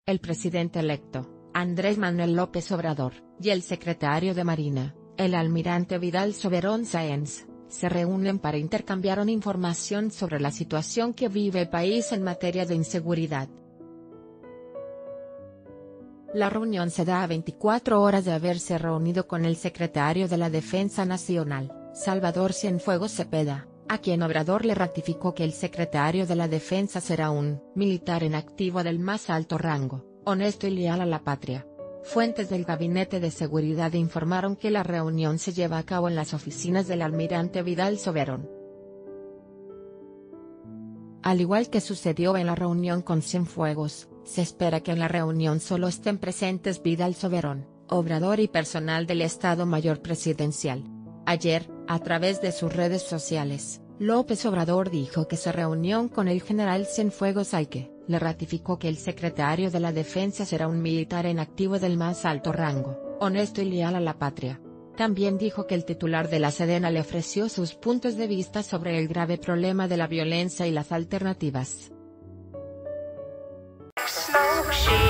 el presidente electo, Andrés Manuel López Obrador, y el secretario de Marina, el almirante Vidal Soberón Sáenz, se reúnen para intercambiar información sobre la situación que vive el país en materia de inseguridad. La reunión se da a 24 horas de haberse reunido con el secretario de la Defensa Nacional, Salvador Cienfuegos Cepeda, a quien Obrador le ratificó que el secretario de la Defensa será un militar en activo del más alto rango, honesto y leal a la patria. Fuentes del Gabinete de Seguridad informaron que la reunión se lleva a cabo en las oficinas del almirante Vidal Soberón. Al igual que sucedió en la reunión con Cienfuegos, se espera que en la reunión solo estén presentes Vidal Soberón, Obrador y personal del Estado Mayor Presidencial. Ayer, a través de sus redes sociales, López Obrador dijo que se reunió con el general Cienfuegos y que le ratificó que el secretario de la Defensa será un militar en activo del más alto rango, honesto y leal a la patria. También dijo que el titular de la Sedena le ofreció sus puntos de vista sobre el grave problema de la violencia y las alternativas.